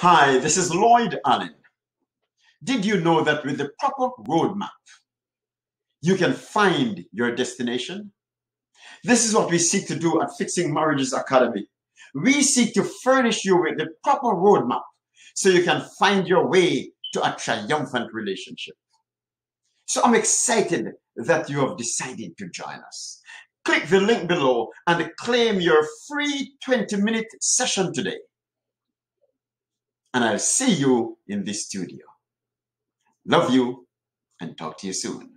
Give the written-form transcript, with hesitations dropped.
Hi, this is Lloyd Allen. Did you know that with the proper roadmap, you can find your destination? This is what we seek to do at Fixing Marriages Academy. We seek to furnish you with the proper roadmap so you can find your way to a triumphant relationship. So I'm excited that you have decided to join us. Click the link below and claim your free 20-minute session today. And I'll see you in this studio. Love you and talk to you soon.